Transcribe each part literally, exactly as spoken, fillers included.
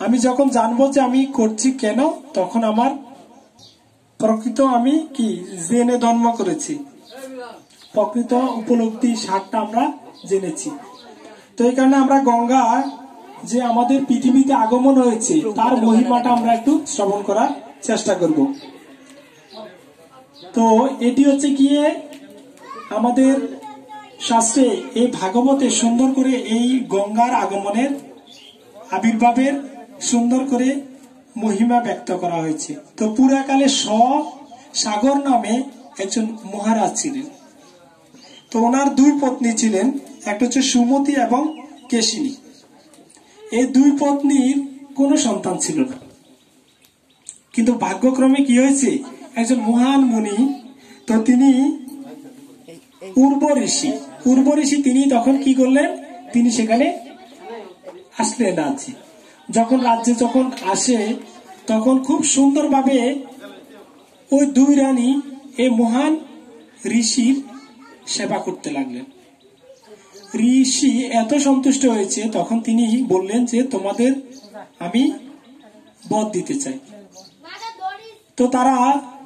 আমি যখন জানবো যে আমি করছি কেন, তখন আমার প্রকৃত আমি কি জেনে জন্ম করেছি, প্রকৃত উপলব্ধি সারটা আমরা জেনেছি। তো এই কারণে আমরা গঙ্গা যে আমাদের পৃথিবীতে আগমন হয়েছে তার মহিমাটা আমরা একটু শ্রবণ করার চেষ্টা করব। তো এটি হচ্ছে গিয়ে আমাদের শাস্ত্রে এই ভাগবতে সুন্দর করে এই গঙ্গার আগমনের আবির্ভাবের সুন্দর করে মহিমা ব্যক্ত করা হয়েছে। তো পুরাকালে স সাগর নামে একজন মহারাজ ছিলেন। তো ওনার দুই পত্নী ছিলেন, একটা হচ্ছে সুমতি এবং কেশিনী। এই দুই পত্নীর কোনো সন্তান ছিল না, কিন্তু ভাগ্যক্রমে কি হয়েছে, একজন মহান মুনি, তো তিনি পূর্ব ঋষি পূর্ব ঋষি তিনি তখন কি করলেন, তিনি সেখানে আসলেন রাজ্যে। যখন রাজ্যে যখন আসে তখন খুব সুন্দরভাবে ওই দুই রানী এই মহান ঋষির সেবা করতে লাগলেন। ঋষি এত সন্তুষ্ট হয়েছে, তখন তিনি বললেন যে তোমাদের আমি বর দিতে চাই। তো তারা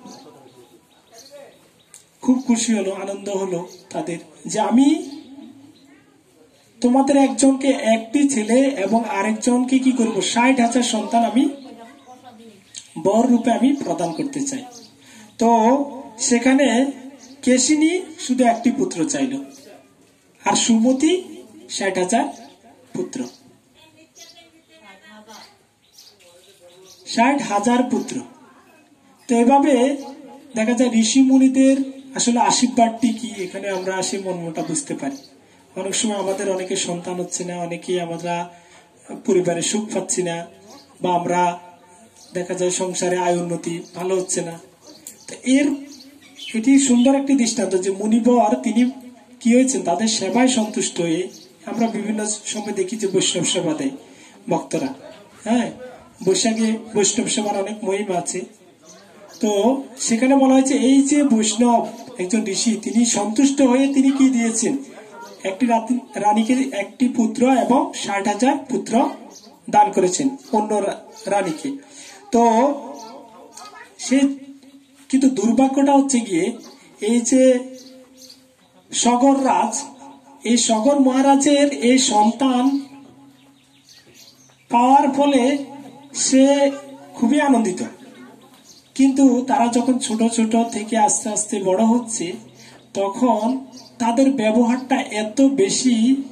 খুব খুশি হলো, আনন্দ হলো তাদের, যে আমি তোমাদের একজনকে একটি ছেলে এবং আরেকজনকে কি করব, ষাট হাজার সন্তান আমি বর রূপে আমি প্রদান করতে চাই। তো সেখানে কেশিনী শুধু একটি পুত্র চাইল, আর সুমতি ষাট হাজার পুত্র, ষাট হাজার পুত্র। তো এভাবে দেখা যায় ঋষি মুনিদের আসলে আশীর্বাদটি কি, এখানে আমরা সেই মর্মটা বুঝতে পারি। অনেক সময় আমাদের অনেকে সন্তান হচ্ছে না, অনেকেই আমরা পরিবারে সুখ পাচ্ছি না, বা আমরা দেখা যায় সংসারে আয় উন্নতি ভালো হচ্ছে না। তো এর এটি সুন্দর একটি দৃষ্টান্ত যে মুনিবর তিনি কি হয়েছেন, তাদের সেবায় সন্তুষ্ট হয়ে, আমরা বিভিন্ন সময় দেখি যে বৈষ্ণব সেবা দেয় ভক্তরা। হ্যাঁ, বৈশাখে বৈষ্ণব সেবার অনেক মহিমা আছে। তো সেখানে বলা হয়েছে এই যে বৈষ্ণব একজন ঋষি, তিনি সন্তুষ্ট হয়ে তিনি কি দিয়েছেন, একটি রানীকে একটি পুত্র এবং ষাট হাজার পুত্র দান করেছেন অন্য রানীকে। তো সে কিন্তু দুর্ভাগ্যটা হচ্ছে গিয়ে এই যে সগর রাজ, এই সগর মহারাজের এই সন্তান পাওয়ার ফলে সে খুবই আনন্দিত, কিন্তু তারা যখন ছোট ছোট থেকে আস্তে আস্তে বড় হচ্ছে, তখন তাদের ব্যবহারটা এত বেশি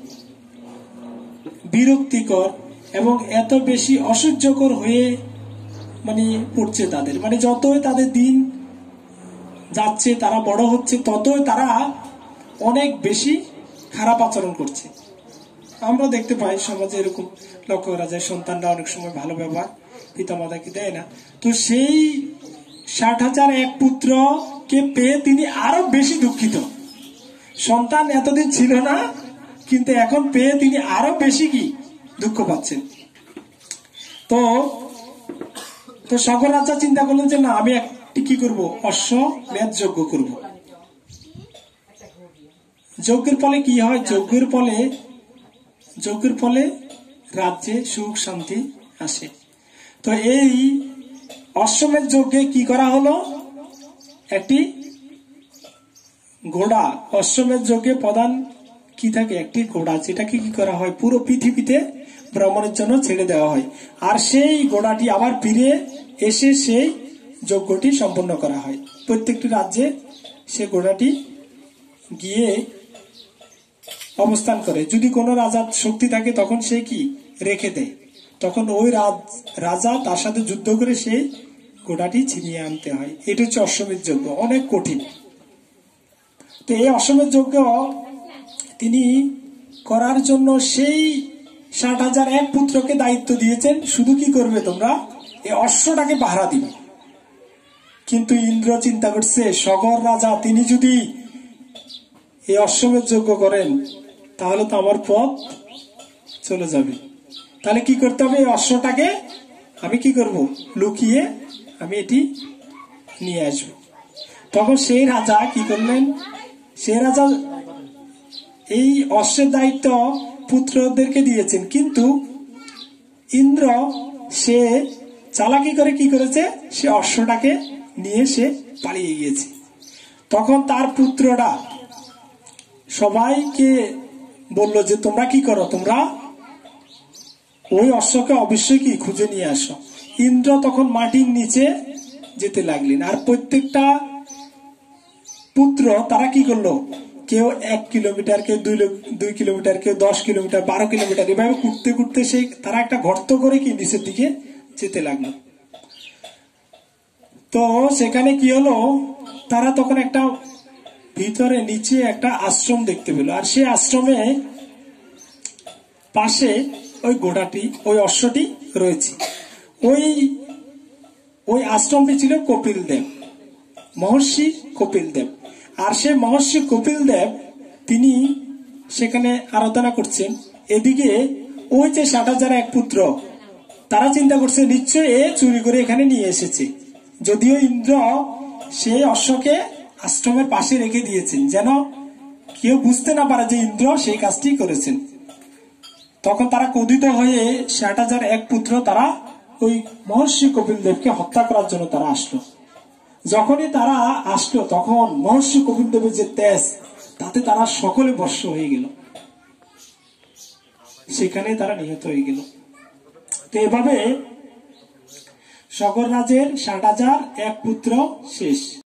বিরক্তিকর এবং এত বেশি অসহ্যকর হয়ে মানে পড়ছে তাদের, মানে যতই তাদের দিন যাচ্ছে, তারা বড় হচ্ছে, ততই তারা অনেক বেশি খারাপ আচরণ করছে। আমরা দেখতে পাই সমাজে এরকম লক্ষ্য করা যায়, সন্তানরা অনেক সময় ভালো ব্যবহার পিতা মাতাকে দেয় না। তো সেই ষাট হাজার এক পুত্রকে পেয়ে তিনি আরো বেশি দুঃখিত। সন্তান এতদিন ছিল না, কিন্তু এখন পেয়ে তিনি আরো বেশি কি দুঃখ পাচ্ছেন। তো তো সগর রাজা চিন্তা করলেন যে না, আমি একটি কি করব, অশ্বমেধ যজ্ঞ করব। যজ্ঞের ফলে কি হয়, যজ্ঞের ফলে যজ্ঞের ফলে রাজ্যে সুখ শান্তি আসে। তো এই অশ্বমেধ যজ্ঞে কি করা হলো, একটি ঘোড়া, অশ্বমেধ যজ্ঞে প্রধান কি থাকে, একটি ঘোড়া, যেটাকে কি করা হয় পুরো পৃথিবীতে ভ্রমণের জন্য ছেড়ে দেওয়া হয়, আর সেই ঘোড়াটি আবার ফিরে এসে সেই যজ্ঞটি সম্পন্ন করা হয়। প্রত্যেকটি রাজ্যে সে ঘোড়াটি গিয়ে অবস্থান করে। যদি কোনো রাজার শক্তি থাকে তখন সে কি রেখে দেয়, তখন ওই রাজা তার সাথে যুদ্ধ করে সেই ঘোড়াটি ছিনিয়ে আনতে হয়। এটা হচ্ছে অশ্বমেধ যজ্ঞ, অনেক কঠিন। তো এই অশ্বমেধ যজ্ঞ তিনি করার জন্য সেই ষাট হাজার এক পুত্রকে দায়িত্ব দিয়েছেন, শুধু কি করবে তোমরা, এই অশ্বটাকে পাহারা দিবে। কিন্তু ইন্দ্র চিন্তা করছে, সগর রাজা তিনি যদি এই অশ্বমেধ যজ্ঞ করেন তাহলে তো আমার পথ চলে যাবে। তাহলে কি করতে হবে, এই অশ্বটাকে আমি কি করব, লুকিয়ে আমি এটি নিয়ে আসব। তখন সেই রাজা কি করলেন, সেই রাজা এই অশ্বের দায়িত্ব পুত্রদেরকে দিয়েছেন, কিন্তু ইন্দ্র সে চালাকি করে কি করেছে, সে অশ্বটাকে নিয়ে সে পালিয়ে গিয়েছে। তখন তার পুত্ররা সবাইকে বলল যে তোমরা কি করো, তোমরা ওই অশ্বকে অবশ্যই কি খুঁজে নিয়ে আসো। ইন্দ্র তখন মাটির নিচে যেতে লাগলেন, আর প্রত্যেকটা পুত্র তারা কি করলো, কেউ এক কিলোমিটার, কেউ দুই দুই কিলোমিটার, কেউ দশ কিলোমিটার, বারো কিলোমিটার, এভাবে ঘুরতে ঘুরতে সেই তারা একটা গর্ত করে কি নিচের দিকে যেতে লাগলো। তো সেখানে কি হলো, তারা তখন একটা ভিতরে নিচে একটা আশ্রম দেখতে পেল, আর সেই আশ্রমে পাশে ওই ঘোড়াটি, ওই অশ্বটি রয়েছে। ওই ওই আশ্রমটি ছিল কপিল দেব, মহর্ষি কপিল দেব। আর সে মহর্ষি কপিল দেব তিনি সেখানে আরাধনা করছেন। এদিকে ওই যে ষাট হাজার এক পুত্র, তারা চিন্তা করছে নিশ্চয় এ চুরি করে এখানে নিয়ে এসেছে, যদিও ইন্দ্র সেই অশ্বকে আশ্রমের পাশে রেখে দিয়েছেন যেন কেউ বুঝতে না পারে যে ইন্দ্র সেই কাজটি করেছেন। তখন তারা ক্রোধিত হয়ে ষাট হাজার এক পুত্র তারা ওই মহর্ষি কপিল দেবকে হত্যা করার জন্য তারা আসলো। যখনই তারা আসলো তখন মহর্ষি কপিল দেবের যে তেজ, তাতে তারা সকলে বর্ষ হয়ে গেল, সেখানে তারা নিহত হয়ে গেল। তো এভাবে সগর রাজের ষাট হাজার এক পুত্র শেষ।